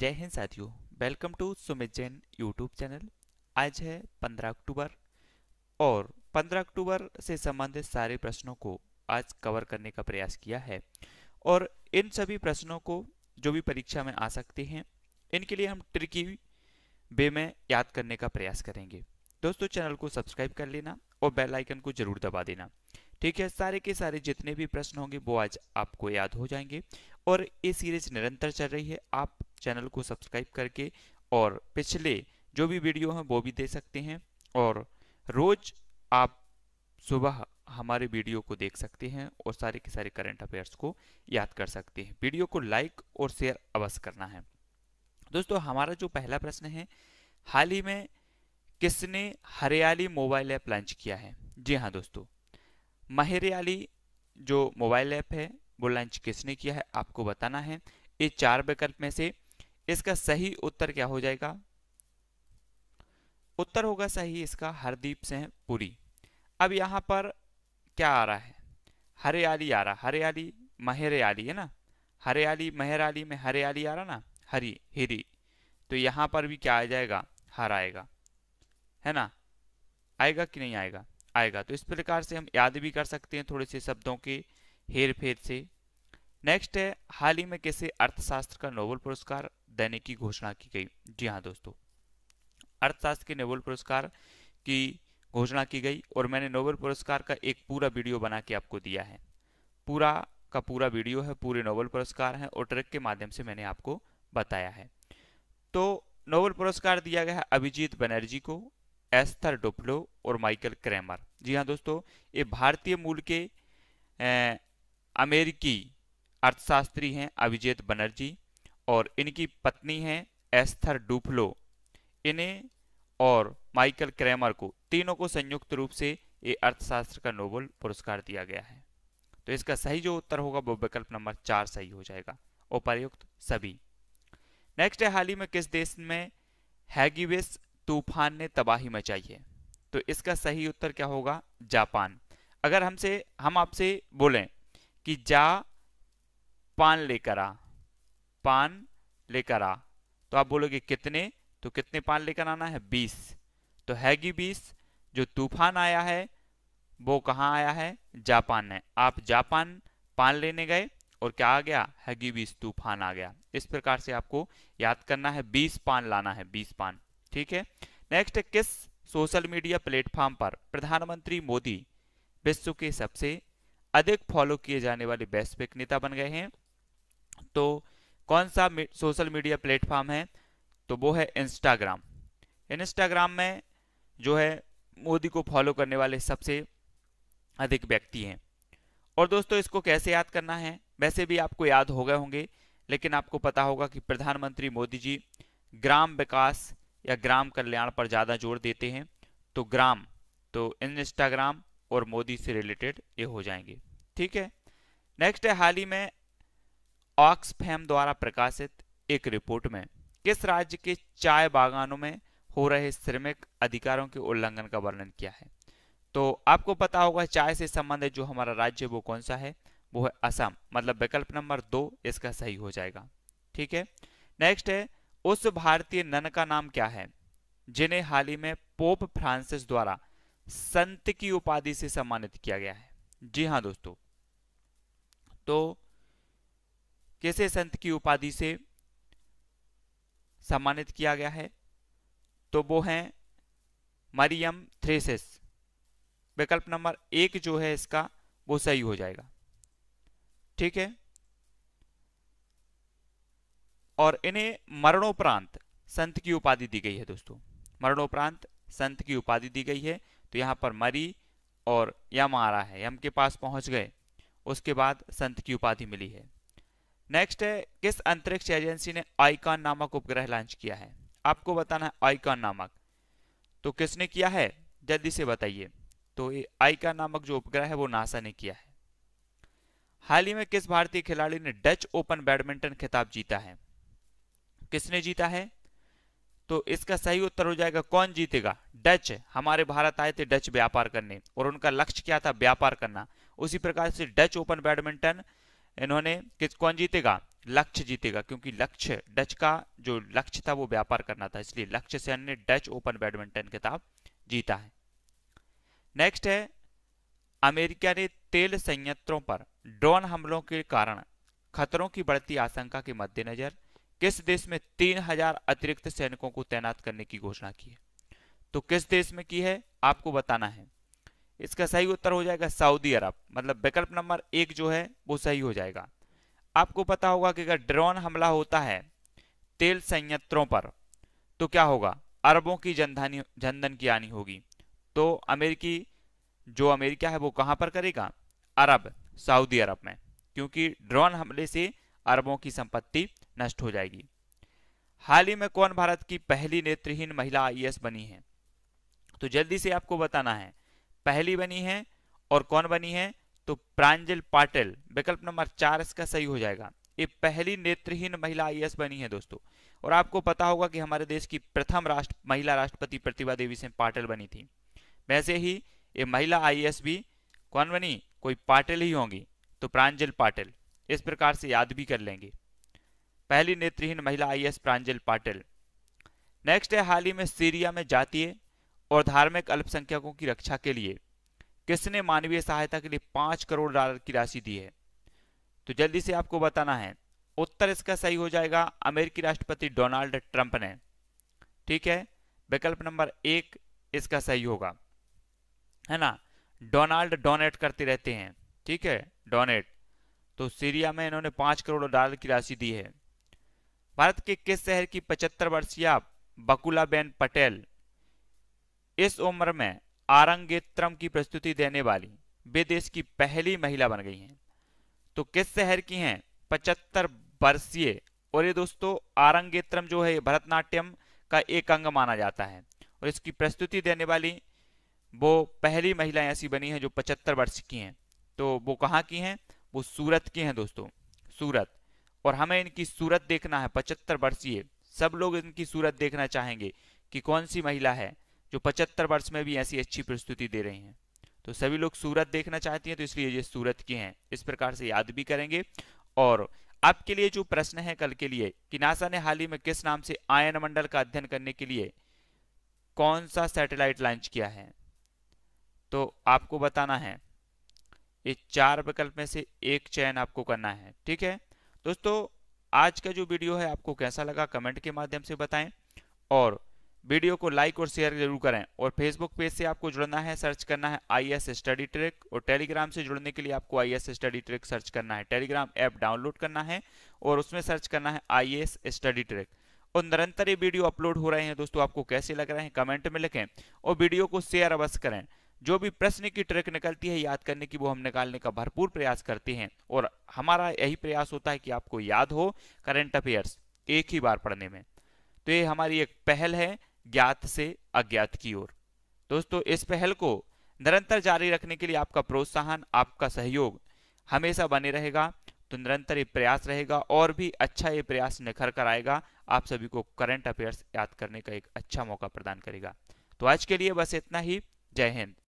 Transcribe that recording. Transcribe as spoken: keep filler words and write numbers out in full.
जय हिंद साथियों, welcome to Sumit Jain YouTube channel. आज है पंद्रह अक्टूबर और पंद्रह अक्टूबर से संबंधित सारे प्रश्नों को आज कवर करने का प्रयास किया है और इन सभी प्रश्नों को जो भी परीक्षा में आ सकते हैं इनके लिए हम ट्रिकी वे में याद करने का प्रयास करेंगे। दोस्तों, चैनल को सब्सक्राइब कर लेना और बेल आइकन को जरूर दबा देना। ठीक है, सारे के सारे जितने भी प्रश्न होंगे वो आज आपको याद हो जाएंगे और ये सीरीज निरंतर चल रही है। आप चैनल को सब्सक्राइब करके और पिछले जो भी वीडियो हैं वो भी दे सकते हैं और रोज आप सुबह हमारे वीडियो को देख सकते हैं और सारे के सारे करंट अफेयर्स को याद कर सकते हैं। वीडियो को लाइक और शेयर अवश्य करना है। दोस्तों, हमारा जो पहला प्रश्न है, हाल ही में किसने हरियाली मोबाइल ऐप लॉन्च किया है? जी हाँ दोस्तों, महरियाली जो मोबाइल ऐप है वो लॉन्च किसने किया है आपको बताना है। ये चार विकल्प में से इसका सही उत्तर क्या हो जाएगा? उत्तर होगा सही इसका हरदीप सिंह पुरी। अब यहां पर क्या आ रहा है? हरियाली आ रहा, हरियाली महरियाली है ना, हरियाली महरियाली में हरियाली आ रहा ना, हरी हिरी, तो यहां पर भी क्या आ जाएगा? हर आएगा, है ना। आएगा कि नहीं आएगा? आएगा। तो इस प्रकार से हम याद भी कर सकते हैं थोड़े से शब्दों के हेर फेर से। नेक्स्ट है, हाल ही में किसे अर्थशास्त्र का नोबेल पुरस्कार देने की घोषणा की गई? जी हाँ दोस्तों, अर्थशास्त्र के नोबेल पुरस्कार की घोषणा की गई और मैंने नोबेल पुरस्कार का एक पूरा वीडियो बना के आपको दिया है। पूरा का पूरा वीडियो है, पूरे नोबेल पुरस्कार हैं और ट्रिक के माध्यम से मैंने आपको बताया है। तो नोबेल पुरस्कार दिया गया है अभिजीत बनर्जी को, एस्थर डुफ्लो और माइकल क्रैमर। जी हाँ दोस्तों, ये भारतीय मूल के ए, अमेरिकी अर्थशास्त्री हैं अभिजीत बनर्जी और इनकी पत्नी हैं एस्थर डुफ्लो। इन्हें और माइकल क्रैमर को, तीनों को संयुक्त रूप से ये अर्थशास्त्र का नोबेल पुरस्कार दिया गया है। तो इसका सही जो उत्तर होगा वो विकल्प नंबर चार सही हो जाएगा, उपर्युक्त सभी। नेक्स्ट है, हाल ही में किस देश में हैगिविस तूफान ने तबाही मचाई है? तो इसका सही उत्तर क्या होगा? जापान। अगर हमसे हम आपसे बोलें कि जा पान लेकर आ, पान लेकर आ, तो आप बोलोगे कितने? तो कितने पान लेकर आना है? बीस। तो हैगी बीस जो तूफान आया है वो कहाँ आया है? जापान में। आप जापान पान लेने गए और क्या आ गया? हैगी बीस तूफान आ गया। इस प्रकार से आपको याद करना है, बीस पान लाना है, बीस पान। ठीक है। नेक्स्ट, किस सोशल मीडिया प्लेटफॉर्म पर प्रधानमंत्री मोदी विश्व के सबसे अधिक फॉलो किए जाने वाले वैश्विक नेता बन गए हैं? तो कौन सा सोशल मीडिया प्लेटफॉर्म है? तो वो है इंस्टाग्राम। इंस्टाग्राम में जो है मोदी को फॉलो करने वाले सबसे अधिक व्यक्ति हैं। और दोस्तों, इसको कैसे याद करना है? वैसे भी आपको याद हो गए होंगे, लेकिन आपको पता होगा कि प्रधानमंत्री मोदी जी ग्राम विकास या ग्राम कल्याण पर ज़्यादा जोर देते हैं। तो ग्राम, तो इंस्टाग्राम और मोदी से रिलेटेड ये हो जाएंगे। ठीक है। नेक्स्ट है, हाल ही में ऑक्सफैम द्वारा प्रकाशित एक रिपोर्ट में किस राज्य के चाय बागानों में हो रहे श्रमिक अधिकारों के उल्लंघन का वर्णन किया है? तो आपको पता होगा चाय से संबंधित जो हमारा राज्य वो कौन सा है? वो है असम। मतलब विकल्प नंबर दो इसका सही हो जाएगा। ठीक है। नेक्स्ट है, उस भारतीय नन का नाम क्या है जिन्हें हाल ही में पोप फ्रांसिस द्वारा संत की उपाधि से सम्मानित किया गया है? जी हाँ दोस्तों, तो किसे संत की उपाधि से सम्मानित किया गया है? तो वो हैं मरियम थ्रेसिस। विकल्प नंबर एक जो है इसका वो सही हो जाएगा। ठीक है। और इन्हें मरणोपरांत संत की उपाधि दी गई है दोस्तों, मरणोपरांत संत की उपाधि दी गई है। तो यहां पर मरी और यम आ रहा है, यम के पास पहुंच गए, उसके बाद संत की उपाधि मिली है। नेक्स्ट है, किस अंतरिक्ष एजेंसी ने आइकॉन नामक उपग्रह लॉन्च किया है? आपको बताना है आइकॉन नामक। तो किसने किया है? जल्दी से बताइए। तो ये आइकॉन नामक जो उपग्रह है वो नासा ने किया है। हाल ही में किस भारतीय खिलाड़ी ने डच ओपन बैडमिंटन खिताब जीता है? किसने जीता है? तो इसका सही उत्तर हो जाएगा कौन जीतेगा? डच। हमारे भारत आए थे डच व्यापार करने और उनका लक्ष्य क्या था? व्यापार करना। उसी प्रकार से डच ओपन बैडमिंटन इन्होंने किस कौन जीतेगा? लक्ष्य जीतेगा, क्योंकि लक्ष्य डच का जो लक्ष्य था वो व्यापार करना था, इसलिए लक्ष्य सेन ने डच ओपन बैडमिंटन खिताब जीता है। नेक्स्ट है, अमेरिका ने तेल संयंत्रों पर ड्रोन हमलों के कारण खतरों की बढ़ती आशंका के मद्देनजर किस देश में तीन हज़ार अतिरिक्त सैनिकों को तैनात करने की घोषणा की है? तो किस देश में की है आपको बताना है। इसका सही उत्तर हो जाएगा सऊदी अरब, मतलब विकल्प नंबर एक जो है वो सही हो जाएगा। आपको पता होगा कि अगर ड्रोन हमला होता है तेल संयंत्रों पर तो क्या होगा, अरबों की जनधन जनधन की हानि होगी। तो अमेरिकी जो अमेरिका है वो कहां पर करेगा, अरब, सऊदी अरब में, क्योंकि ड्रोन हमले से अरबों की संपत्ति नष्ट हो जाएगी। हाल ही में कौन भारत की पहली नेत्रहीन महिला आई ए एस बनी है? तो जल्दी से आपको बताना है, पहली बनी है और कौन बनी है, तो प्रांजल पाटिल, विकल्प नंबर चार इसका सही हो जाएगा। ये पहली नेत्रहीन महिला आई ए एस बनी है दोस्तों। और आपको पता होगा कि हमारे देश की प्रथम राष्ट्र महिला राष्ट्रपति प्रतिभा देवी सिंह पाटिल बनी थी। वैसे ही ये महिला आई ए एस भी कौन बनी, कोई पाटिल ही होंगी, तो प्रांजल पाटिल, इस प्रकार से याद भी कर लेंगे। पहली नेत्रहीन महिला I A S Pranjal Patil. Next है, हाल ही में सीरिया में जातीय और धार्मिक अल्पसंख्यकों की रक्षा के लिए किसने मानवीय सहायता के लिए पांच करोड़ डॉलर की राशि दी है? तो जल्दी से आपको बताना है, उत्तर इसका सही हो जाएगा अमेरिकी राष्ट्रपति डोनाल्ड ट्रंप ने। ठीक है, विकल्प नंबर एक इसका सही होगा, है ना। डोनाल्ड डोनेट करते रहते हैं, ठीक है, डोनेट। तो सीरिया में इन्होंने पांच करोड़ डॉलर की राशि दी है। भारत के किस शहर की पचहत्तर वर्षीय बकुलाबेन पटेल इस उम्र में आरंगेत्रम की प्रस्तुति देने वाली वे देश की पहली महिला बन गई हैं? तो किस शहर की हैं, पचहत्तर वर्षीय। और ये दोस्तों आरंगेत्रम जो है भरतनाट्यम का एक अंग माना जाता है, और इसकी प्रस्तुति देने वाली वो पहली महिलाएं ऐसी बनी हैं जो पचहत्तर वर्ष की हैं। तो वो कहाँ की हैं, वो सूरत की हैं दोस्तों, सूरत। और हमें इनकी सूरत देखना है, पचहत्तर वर्षीय, सब लोग इनकी सूरत देखना चाहेंगे कि कौन सी महिला है जो पचहत्तर वर्ष में भी ऐसी अच्छी प्रस्तुति दे रही हैं। तो सभी लोग सूरत देखना चाहती हैं, तो इसलिए ये सूरत की हैं, इस प्रकार से याद भी करेंगे। और आपके लिए जो प्रश्न है कल के लिए कि नासा ने हाल ही में किस नाम से आयन मंडल का अध्ययन करने के लिए कौन सा सैटेलाइट लॉन्च किया है, तो आपको बताना है, ये चार विकल्प में से एक चयन आपको करना है। ठीक है दोस्तों, आज का जो वीडियो है आपको कैसा लगा कमेंट के माध्यम से बताएं, और वीडियो को लाइक और शेयर जरूर करें। और फेसबुक पेज से आपको जुड़ना है, सर्च करना है I A S study trick, और टेलीग्राम से जुड़ने के लिए आपको I A S study trick search करना है। टेलीग्राम ऐप डाउनलोड करना है और उसमें सर्च करना है I A S study trick. और निरंतर ये वीडियो अपलोड हो रहे हैं दोस्तों, आपको कैसे लग रहे हैं कमेंट में लिखें, और वीडियो को शेयर अवश्य करें। जो भी प्रश्न की ट्रिक निकलती है याद करने की, वो हम निकालने का भरपूर प्रयास करते हैं, और हमारा यही प्रयास होता है कि आपको याद हो करंट अफेयर्स एक ही बार पढ़ने में। तो ये हमारी एक पहल है ज्ञात से अज्ञात की ओर। दोस्तों इस पहल को निरंतर जारी रखने के लिए आपका प्रोत्साहन, आपका सहयोग हमेशा बने रहेगा। तो निरंतर ये प्रयास रहेगा और भी अच्छा ये प्रयास निखर कर आएगा, आप सभी को करंट अफेयर्स याद करने का एक अच्छा मौका प्रदान करेगा। तो आज के लिए बस इतना ही। जय हिंद।